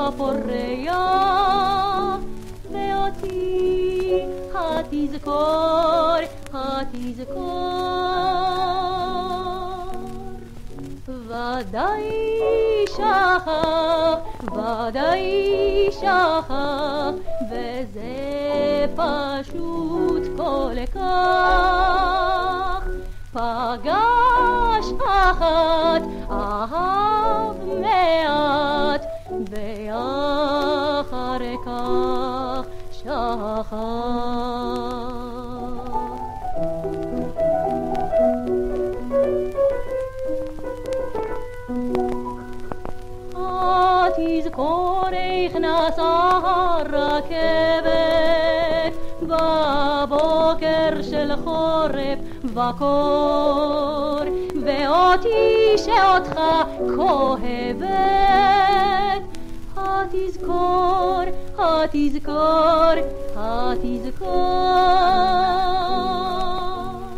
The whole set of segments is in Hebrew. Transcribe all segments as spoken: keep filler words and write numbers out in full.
הפורח, ואותי התזכור, התזכור. ודאי שכח, ודאי שכח, וזה פשוט כל כך. פגש אחת, אהב מעט, ואחר כך שכח. התזכור איך נסעה הרכבת בבוקר של חורף וקור, ואותי שאותך כואבת. התזכור, התזכור, התזכור.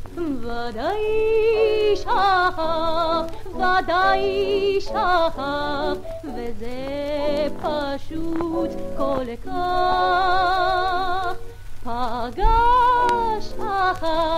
ודאי שכח, ודאי שכח, וזה פשוט כל כך. פגש אחת